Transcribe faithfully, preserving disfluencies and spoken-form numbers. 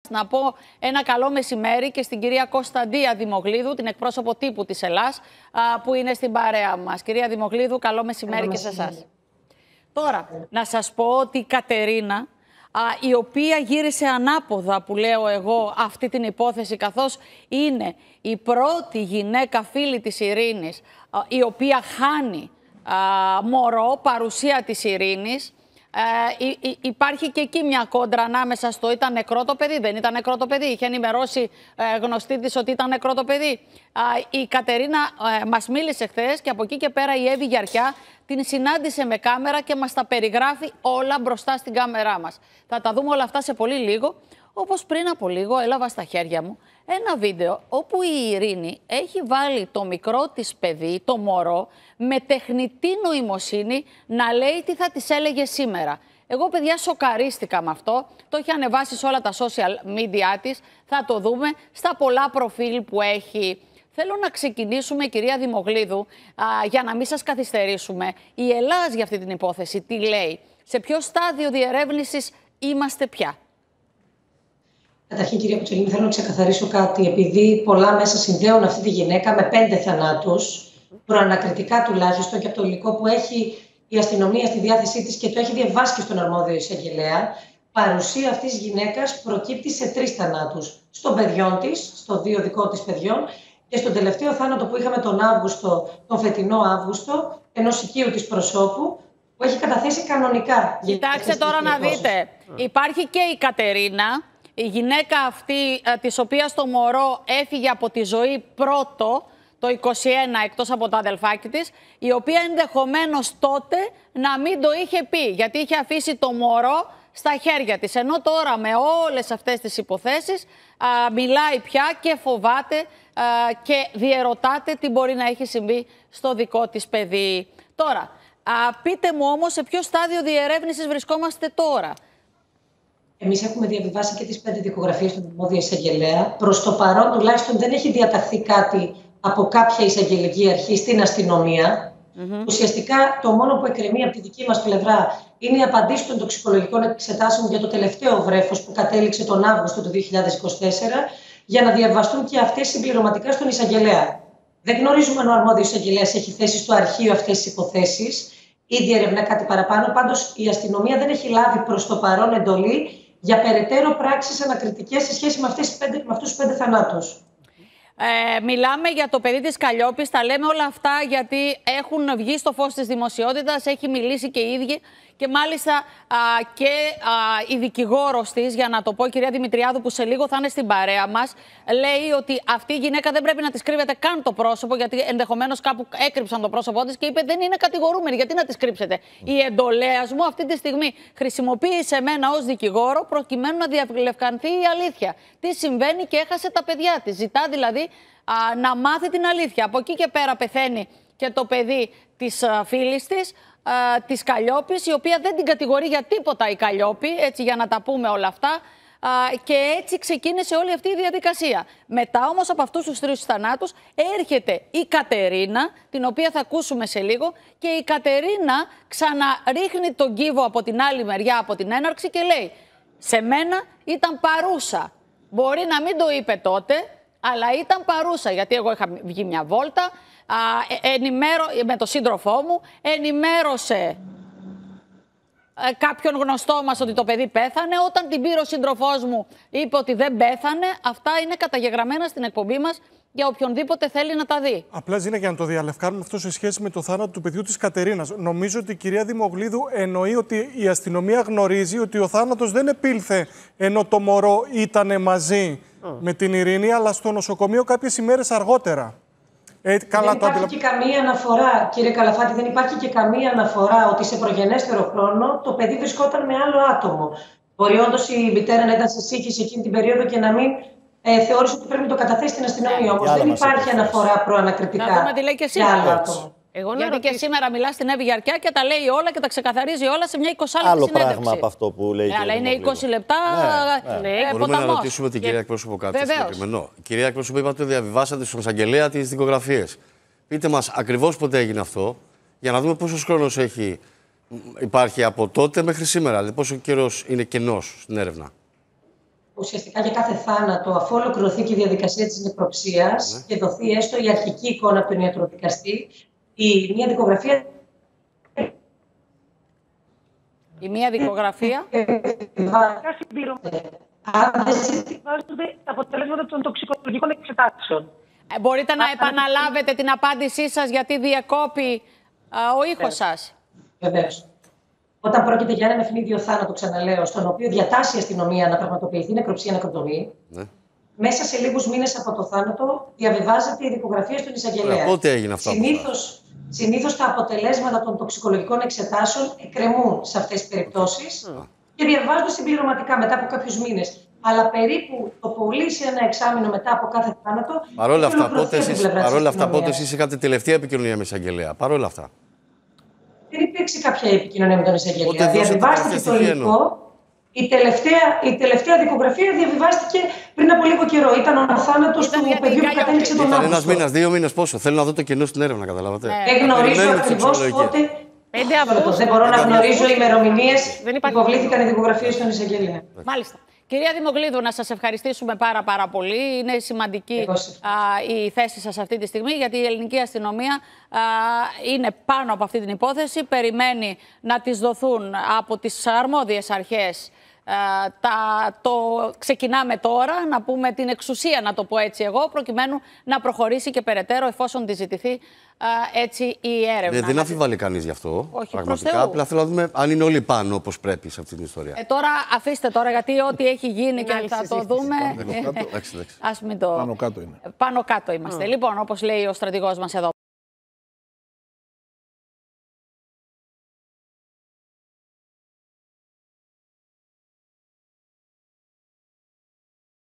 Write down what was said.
Να πω ένα καλό μεσημέρι και στην κυρία Κωνσταντία Δημογλίδου, την εκπρόσωπο τύπου της Ελλάς, που είναι στην παρέα μας. Κυρία Δημογλίδου, καλό μεσημέρι καλό και σε εσάς. Τώρα, να σας πω ότι η Κατερίνα, η οποία γύρισε ανάποδα, που λέω εγώ, αυτή την υπόθεση, καθώς είναι η πρώτη γυναίκα φίλη της Ειρήνης, η οποία χάνει μωρό, παρουσία της Ειρήνης. Ε, υ, υ, υπάρχει και εκεί μια κόντρα ανάμεσα στο ήταν νεκρό το παιδί, δεν ήταν νεκρό το παιδί. Είχε ενημερώσει ε, γνωστή της ότι ήταν νεκρό το παιδί. Ε, η Κατερίνα ε, μας μίλησε χθες και από εκεί και πέρα η Εύη Γιαρκιά την συνάντησε με κάμερα και μας τα περιγράφει όλα μπροστά στην κάμερά μας. Θα τα δούμε όλα αυτά σε πολύ λίγο. Όπως πριν από λίγο έλαβα στα χέρια μου ένα βίντεο όπου η Ειρήνη έχει βάλει το μικρό της παιδί, το μωρό, με τεχνητή νοημοσύνη να λέει τι θα της έλεγε σήμερα. Εγώ, παιδιά, σοκαρίστηκα με αυτό. Το έχει ανεβάσει σε όλα τα social media της. Θα το δούμε στα πολλά προφίλ που έχει. Θέλω να ξεκινήσουμε, κυρία Δημογλίδου, α, για να μην σας καθυστερήσουμε. Η Ελλάς για αυτή την υπόθεση τι λέει? Σε ποιο στάδιο διερεύνησης είμαστε πια? Καταρχήν, κυρία Κουτσελίνη, θέλω να ξεκαθαρίσω κάτι. Επειδή πολλά μέσα συνδέουν αυτή τη γυναίκα με πέντε θανάτους, προανακριτικά τουλάχιστον, και από το υλικό που έχει η αστυνομία στη διάθεσή της και το έχει διαβάσει και στον αρμόδιο εισαγγελέα, παρουσία αυτής της γυναίκας προκύπτει σε τρεις θανάτους. Στον παιδιών της, στο δύο δικό της παιδιών, και στον τελευταίο θάνατο που είχαμε τον Αύγουστο, τον φετινό Αύγουστο, ενός οικείου της προσώπου, που έχει καταθέσει κανονικά. Κοιτάξτε τώρα να δείτε. Υπάρχει και η Κατερίνα. Η γυναίκα αυτή, της οποίας το μωρό έφυγε από τη ζωή πρώτο, το είκοσι ένα, εκτός από το αδελφάκι της, η οποία ενδεχομένως τότε να μην το είχε πει, γιατί είχε αφήσει το μωρό στα χέρια της. Ενώ τώρα με όλες αυτές τις υποθέσεις α, μιλάει πια και φοβάται α, και διερωτάται τι μπορεί να έχει συμβεί στο δικό της παιδί. Τώρα, α, πείτε μου όμως σε ποιο στάδιο διερεύνησης βρισκόμαστε τώρα? Εμείς έχουμε διαβιβάσει και τις πέντε δικογραφίες του αρμόδιου εισαγγελέα. Προς το παρόν, τουλάχιστον, δεν έχει διαταχθεί κάτι από κάποια εισαγγελική αρχή στην αστυνομία. Mm-hmm. Ουσιαστικά, το μόνο που εκκρεμεί από τη δική μας πλευρά είναι η απαντήση των τοξικολογικών εξετάσεων για το τελευταίο βρέφος που κατέληξε τον Αύγουστο του δύο χιλιάδες είκοσι τέσσερα, για να διαβαστούν και αυτές συμπληρωματικά στον εισαγγελέα. Δεν γνωρίζουμε αν ο αρμόδιος εισαγγελέας έχει θέσει στο αρχείο αυτές τις υποθέσεις ή διερευνά κάτι παραπάνω. Πάντως, η αστυνομία δεν έχει λάβει προς το παρόν εντολή για περαιτέρω πράξεις ανακριτικές σε σχέση με, αυτές πέντε, με αυτούς τους πέντε θανάτους. Ε, μιλάμε για το παιδί της Καλλιόπης, τα λέμε όλα αυτά γιατί έχουν βγει στο φως της δημοσιότητας, έχει μιλήσει και η ίδια και μάλιστα α, και α, η δικηγόρος της, για να το πω, η κυρία Δημητριάδου, που σε λίγο θα είναι στην παρέα μας, λέει ότι αυτή η γυναίκα δεν πρέπει να της κρύβεται καν το πρόσωπο, γιατί ενδεχομένως κάπου έκρυψαν το πρόσωπό της και είπε δεν είναι κατηγορούμενη, γιατί να της κρύψετε. Mm. Η εντολέας μου αυτή τη στιγμή χρησιμοποίησε εμένα ως δικηγόρο προκειμένου να διαβλευκανθεί η αλήθεια. Τι συμβαίνει και έχασε τα παιδιά της. Ζητά δηλαδή α, να μάθει την αλήθεια. Από εκεί και πέρα πεθαίνει και το παιδί της α, φίλης της, Uh, της Καλλιόπης, η οποία δεν την κατηγορεί για τίποτα η Καλλιόπη, έτσι, για να τα πούμε όλα αυτά, uh, και έτσι ξεκίνησε όλη αυτή η διαδικασία. Μετά όμως από αυτούς τους τρεις θανάτους έρχεται η Κατερίνα, την οποία θα ακούσουμε σε λίγο, και η Κατερίνα ξαναρίχνει τον κύβο από την άλλη μεριά, από την έναρξη, και λέει σε μένα ήταν παρούσα. Μπορεί να μην το είπε τότε, αλλά ήταν παρούσα, γιατί εγώ είχα βγει μια βόλτα, Α, ενημέρω, με τον σύντροφό μου, ενημέρωσε ε, κάποιον γνωστό μας ότι το παιδί πέθανε. Όταν την πήρε ο σύντροφός μου, είπε ότι δεν πέθανε. Αυτά είναι καταγεγραμμένα στην εκπομπή μας για οποιονδήποτε θέλει να τα δει. Απλά, Ζήνα, για να το διαλευκάνουμε αυτό σε σχέση με το θάνατο του παιδιού της Κατερίνας. Νομίζω ότι η κυρία Δημογλίδου εννοεί ότι η αστυνομία γνωρίζει ότι ο θάνατος δεν επήλθε ενώ το μωρό ήταν μαζί mm. με την Ειρήνη, αλλά στο νοσοκομείο κάποιες ημέρες αργότερα. Ε, καλά, δεν υπάρχει το... και καμία αναφορά, κύριε Καλαφάτη, δεν υπάρχει και καμία αναφορά ότι σε προγενέστερο χρόνο το παιδί βρισκόταν με άλλο άτομο. Μπορεί όντως η μητέρα να ήταν σε σύγχυση εκείνη την περίοδο και να μην ε, θεώρησε ότι πρέπει να το καταθέσει στην αστυνομία. Όμως δεν υπάρχει αναφορά προανακριτικά για άλλο άτομο. Εγώ Γιατί ρωτήσω... και σήμερα μιλά στην Εύη Γιαρκιά και τα λέει όλα και τα ξεκαθαρίζει όλα σε μια εικοσάλεπτη άλλο συνέντευξη. Άλλο πράγμα από αυτό που λέει. Ναι, αλλά είναι είκοσι λεπτά. Ναι, ναι. Ναι, μπορούμε ποταμός. να ρωτήσουμε την κυρία εκπρόσωπο κάτι συγκεκριμένο. Κυρία εκπρόσωπο, είπατε ότι διαβιβάσατε στον εισαγγελέα τις δικογραφίες. Πείτε μας ακριβώς πότε έγινε αυτό, για να δούμε πόσος χρόνος έχει, υπάρχει από τότε μέχρι σήμερα. Δηλαδή, πόσο καιρός είναι κενός στην έρευνα. ουσιαστικά για κάθε θάνατο, αφού ολοκληρωθεί και η διαδικασία της νεκροψίας ναι. και δοθεί έστω η αρχική εικόνα από τον ιατροδικαστή, η μία δικογραφία. Η μία δικογραφία. Αν δεν συμπληρώνονται τα αποτελέσματα των τοξικολογικών εξετάσεων. Ε, μπορείτε να επαναλάβετε την απάντησή σας, γιατί διακόπη α, ο ήχος σας. Βεβαίως. Όταν πρόκειται για έναν ευνίδιο θάνατο, ξαναλέω, στον οποίο διατάσσει η αστυνομία να πραγματοποιηθεί νεκροψία νεκροτομή, ναι. μέσα σε λίγους μήνες από το θάνατο διαβιβάζεται η δικογραφία στον εισαγγελέα. Πότε έγινε αυτό? Συνήθως, συνήθως τα αποτελέσματα των τοξικολογικών εξετάσεων εκκρεμούν σε αυτές τις περιπτώσεις mm. και διαβιβάζονται συμπληρωματικά μετά από κάποιους μήνες. Αλλά περίπου το πολύ σε ένα εξάμηνο μετά από κάθε θάνατο. Παρ' όλα αυτά, πότε εσείς, παρόλα αυτά, πότε εσείς είχατε τελευταία επικοινωνία με εισαγγελέα? Παρ' όλα αυτά. Δεν υπήρξε κάποια επικοινωνία με τον εισαγγελέα. Διαβιβάστηκε το υλικό. Η τελευταία, η τελευταία δικογραφία διαβιβάστηκε πριν από λίγο καιρό. Ήταν ο θάνατος του παιδιού που κατέληξε τον Αύγουστο. Ήταν ένας μήνας, δύο μήνες πόσο? Θέλω να δω το κενό στην έρευνα, καταλάβατε. Δεν γνωρίζω ακριβώς πότε. Δεν μπορώ να γνωρίζω ημερομηνίες που υποβλήθηκαν οι δικογραφίες στον εισαγγελέα. Μάλιστα. Κυρία Δημογλίδου, να σας ευχαριστήσουμε πάρα πάρα πολύ. Είναι σημαντική α, η θέση σας αυτή τη στιγμή, γιατί η ελληνική αστυνομία α, είναι πάνω από αυτή την υπόθεση. Περιμένει να της δοθούν από τις αρμόδιες αρχές. Α, τα, το ξεκινάμε τώρα, να πούμε την εξουσία, να το πω έτσι εγώ, προκειμένου να προχωρήσει και περαιτέρω, εφόσον τη ζητηθεί α, έτσι η έρευνα. Δεν, δεν αμφιβάλλει κανείς γι' αυτό. Όχι, πραγματικά. Απλά θέλω να δούμε αν είναι όλοι πάνω όπως πρέπει σε αυτή την ιστορία. Ε, τώρα αφήστε τώρα, γιατί ό,τι έχει γίνει και θα το δούμε. Ας μην το... Πάνω κάτω είναι. Πάνω κάτω είμαστε. Mm. Λοιπόν, όπως λέει ο στρατηγός μας εδώ.